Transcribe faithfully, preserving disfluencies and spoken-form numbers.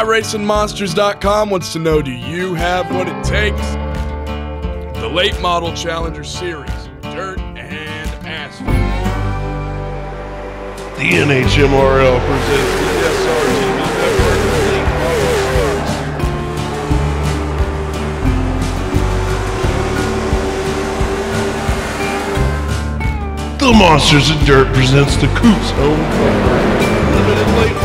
i racing monsters dot com wants to know, do you have what it takes? The Late Model Challenger Series, Dirt and Asphalt. The N H M R L presents the S R T V Network Late Model Series. The Monsters of Dirt presents the Coot's Home Limited Late